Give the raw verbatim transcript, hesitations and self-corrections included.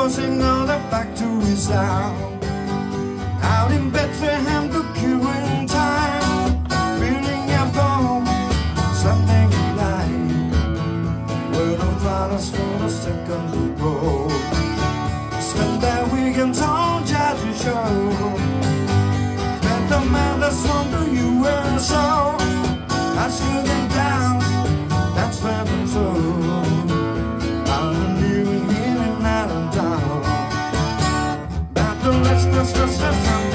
closing all the factories down. Out in Bethlehem, the queuing time, building a bomb, something alive, where the flowers for the second row. Spend that weekend on Jersey Shore. Met the man that's from the U S O. I stood him down, that's where I'm told. I'm living in and out of town. But the let's, let's, let's, let's,